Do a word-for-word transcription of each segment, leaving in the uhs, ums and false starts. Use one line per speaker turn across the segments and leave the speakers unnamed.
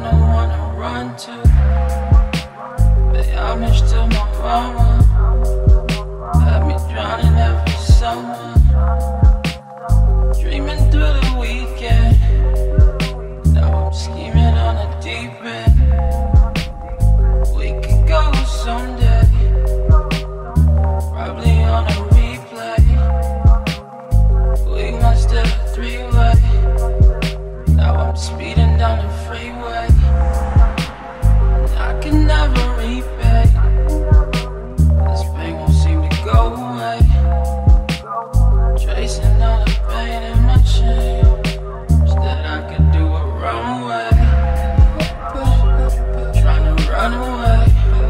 don't wanna run to. Pay homage to my mama. Had me drowning every summer, dreaming through the weekend. Now I'm scheming on a deep end. We could go someday, probably on a replay. We must have a three-way. Now I'm speeding down the freeway, and I can never repay. This pain won't seem to go away. Tracing all the pain in my shame, wish that I could do a runway. Trying to run away,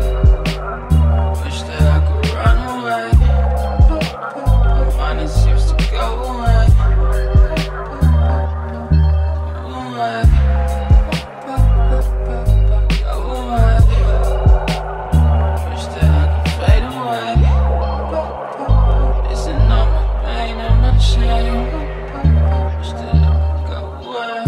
wish that I could run away. My mind it seems to go away. Away. Go away. Wish that I could fade away. Isn't all my pain and my shame, wish that I could go away.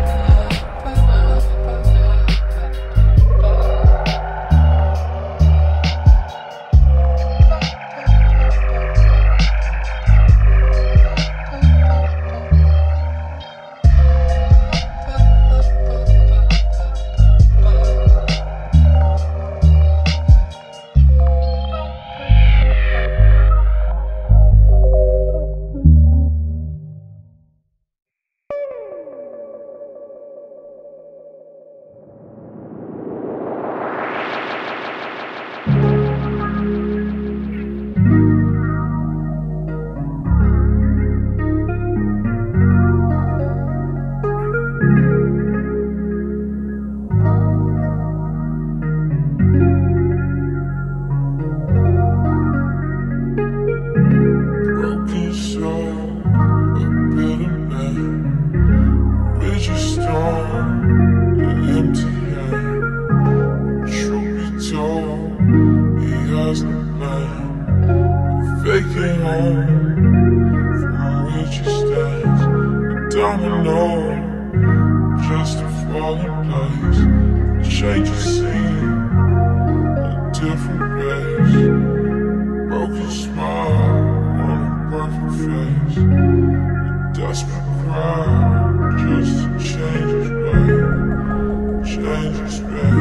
Broken soul, a bitter man, rigid storm, an empty hand. Truth be told, he has no plan. Vacant home from which he stands. A domino, just a falling place. Change of scene, a different face. Broken smile on a perfect face. A desperate cry just to change his way, change his way.